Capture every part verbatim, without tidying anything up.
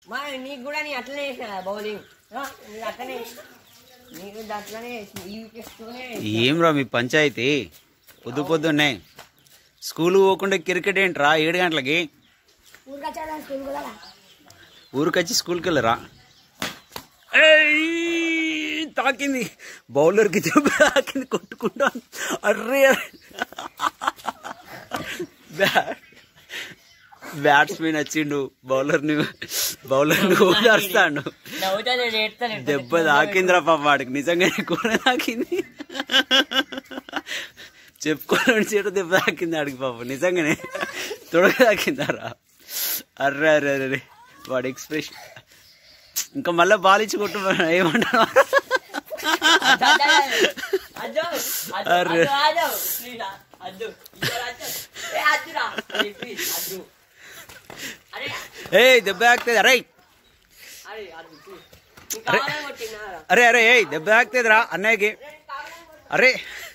నీకు కూడా నీ అట్లనే వేసిన బౌలింగ్ అట్లనే నీకు అట్లనే ఏం రా మీ పంచాయతీ పొద్దు పొద్దున్నే స్కూల్ పోకుండా క్రికెట్ ఏంట్రా ఏడు గంటలకి ఊరికొచ్చి స్కూల్కి వెళ్ళరా తాకింది బౌలర్కి దెబ్బ తాకింది కొట్టుకుంటా అర్రే బ్యాట్స్మెన్ వచ్చిండు బౌలర్ని బౌలర్ని ఓదార్స్తాడు దెబ్బ తాకిందిరా పాప వాడికి నిజంగానే కూర తాకింది చెప్పుకోలేని చేట దెబ్బ తాకింది ఆడికి పాప నిజంగానే తొడగ తాకిందారా అర్రే అర్రే అర్రే వాడి ఎక్స్ప్రెషన్ ఇంకా మళ్ళీ బాల్ ఇచ్చి కొట్టు ఏమంటారు ఏ దెబ్బ తాకుతుంది అరే అరే అరే ఏ దెబ్బ తాకుతుంది రా అన్నయ్యకి అరే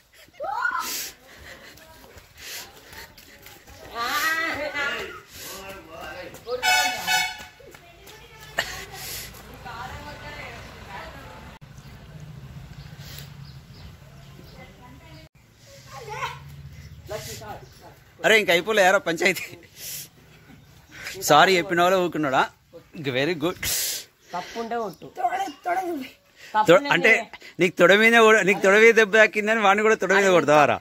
అరే ఇంక అయిపోలే యారో పంచాయతీ సారీ చెప్పిన వాళ్ళు ఊరుకున్నాడా ఇంక వెరీ గుడ్ అంటే నీకు తొడ మీద నీకు తొడ మీద దెబ్బ తాకిందని వాడిని కూడా తొడ మీద కొడతావారా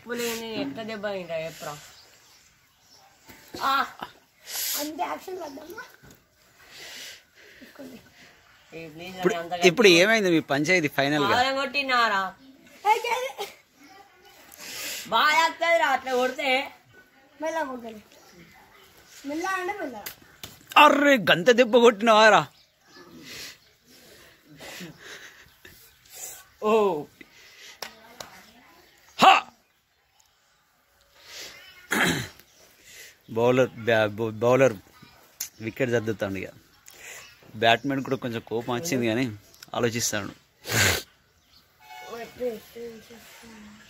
ఇప్పుడు ఇప్పుడు ఏమైంది మీ పంచాయతీ ఫైనల్ గా బాగా అట్లా కొడితే అర్రే గంత దెబ్బ కొట్టినవారా ఓ బౌలర్ బౌలర్ వికెట్ సర్దుతాడు ఇక బ్యాట్మెన్ కూడా కొంచెం కోపం వచ్చింది కానీ ఆలోచిస్తాడు